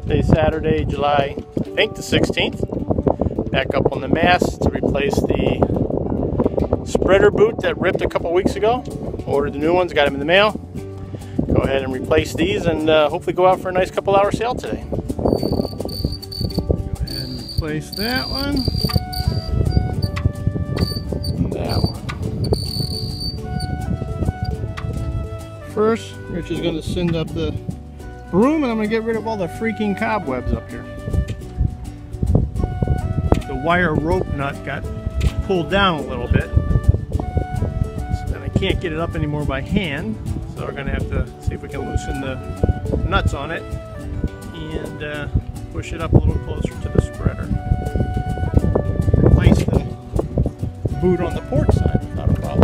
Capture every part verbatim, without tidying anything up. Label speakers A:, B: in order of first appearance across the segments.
A: Today's Saturday, July, I think the sixteenth. Back up on the mast to replace the spreader boot that ripped a couple weeks ago. Ordered the new ones, got them in the mail. Go ahead and replace these and uh, hopefully go out for a nice couple hour sail today. Go ahead and replace that one. And that one. First, Rich is going to send up the broom and I'm going to get rid of all the freaking cobwebs up here. The wire rope nut got pulled down a little bit. So then I can't get it up anymore by hand. So we're going to have to see if we can loosen the nuts on it and uh, push it up a little closer to the spreader. Replace the boot on the port side without a problem.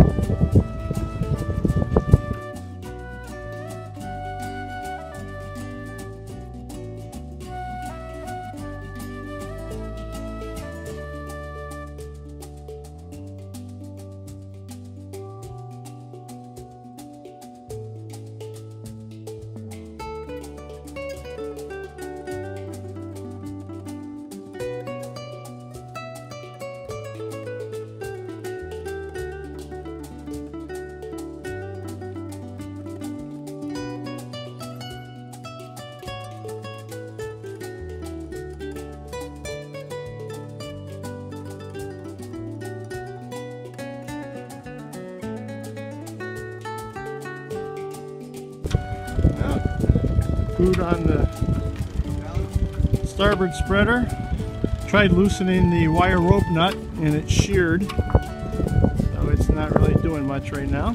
A: Boot on the starboard spreader. Tried loosening the wire rope nut and it sheared, so it's not really doing much right now.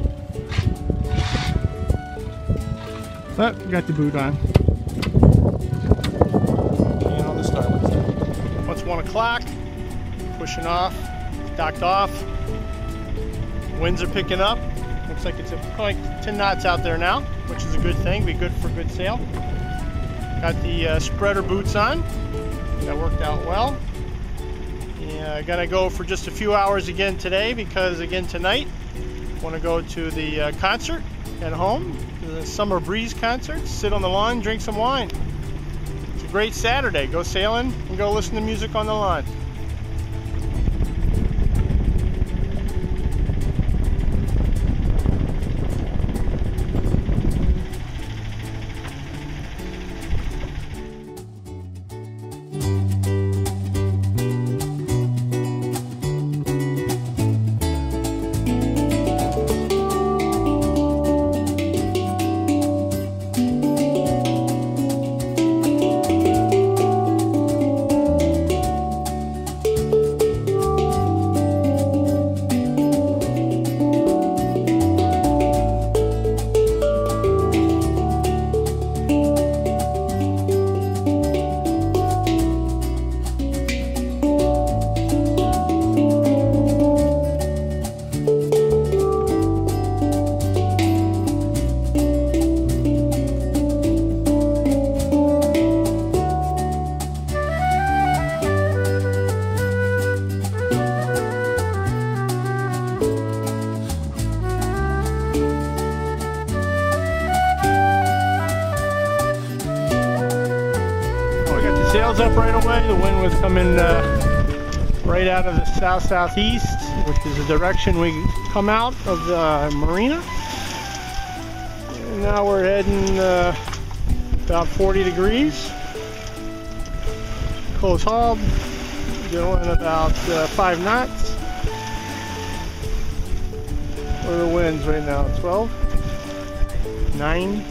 A: But got the boot on. And on the starboard side. Once one o'clock, pushing off, docked off. Winds are picking up. Looks like it's probably ten knots out there now, which is a good thing. Be good for a good sail. Got the uh, spreader boots on. That worked out well. Yeah, I gotta go for just a few hours again today because again tonight I want to go to the uh, concert at home, the Summer Breeze concert. Sit on the lawn, drink some wine. It's a great Saturday. Go sailing and go listen to music on the lawn. Sails up right away. The wind was coming uh, right out of the south-southeast, which is the direction we come out of the marina. And now we're heading uh, about forty degrees. Close haul, going about uh, five knots. What are the winds right now? twelve? nine?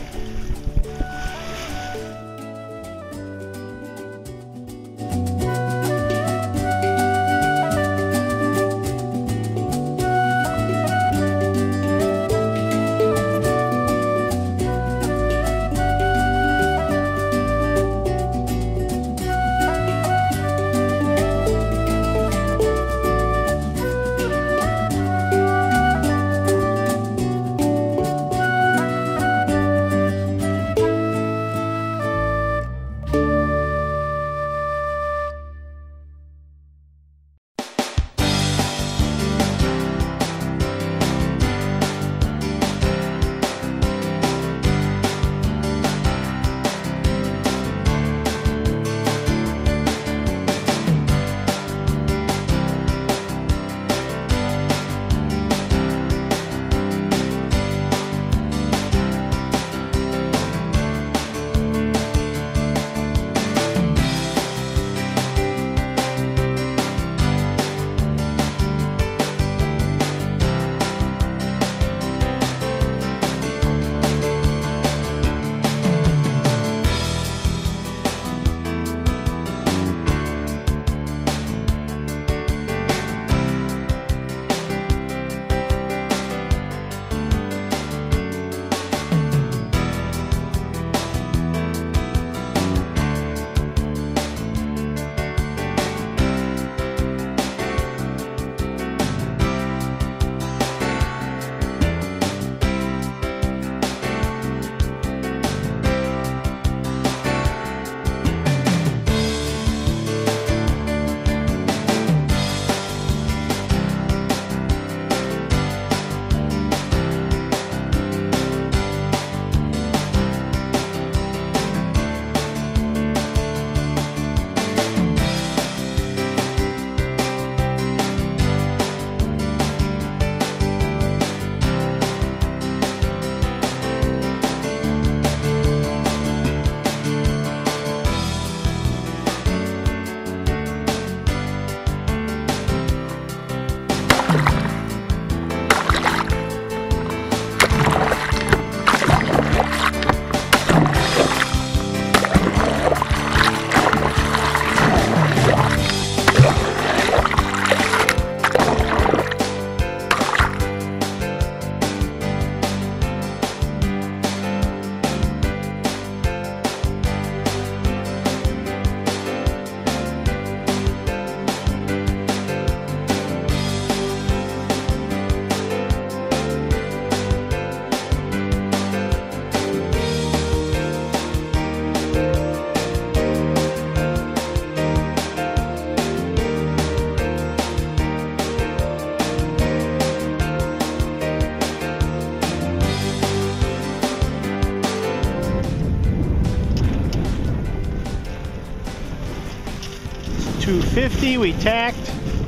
A: two fifty, we tacked.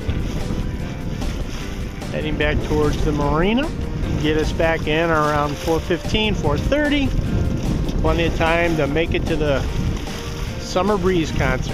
A: Heading back towards the marina. Get us back in around four fifteen, four thirty. Plenty of time to make it to the Summer Breeze concert.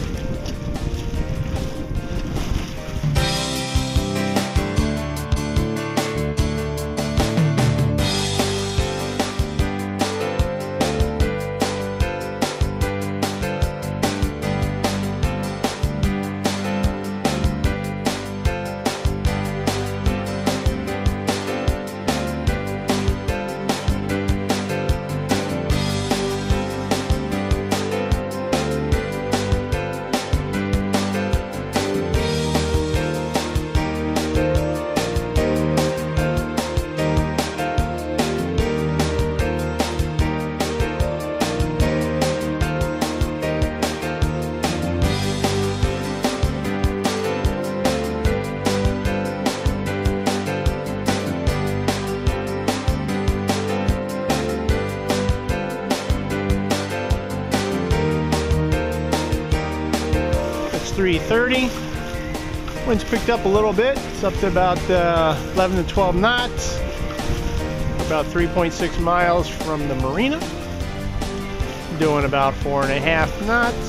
A: three thirty. Wind's picked up a little bit. It's up to about uh, eleven to twelve knots. About three point six miles from the marina. Doing about four and a half knots.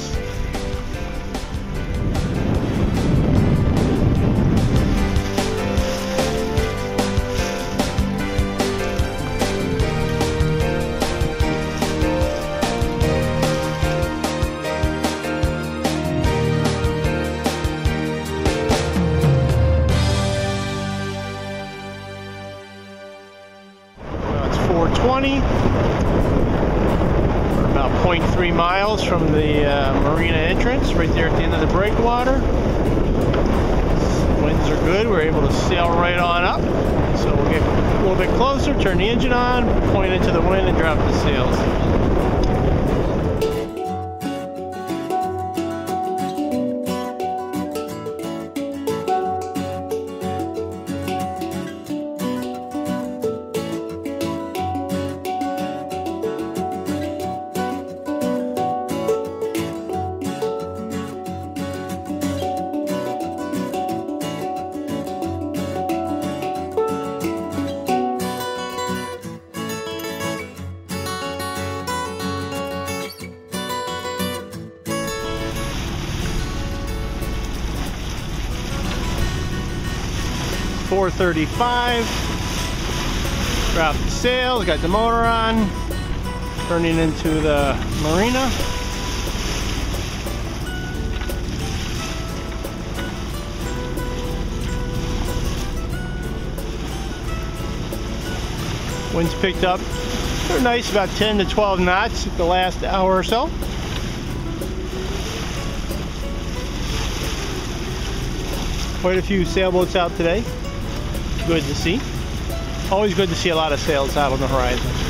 A: four twenty. We're about zero point three miles from the uh, marina entrance, right there at the end of the breakwater. Winds are good. We're able to sail right on up. So we'll get a little bit closer, turn the engine on, point into the wind, and drop the sails. four thirty-five. Drop the sails, got the motor on, turning into the marina. Winds picked up. They're nice, about ten to twelve knots the last hour or so. Quite a few sailboats out today. Good to see. Always good to see a lot of sails out on the horizon.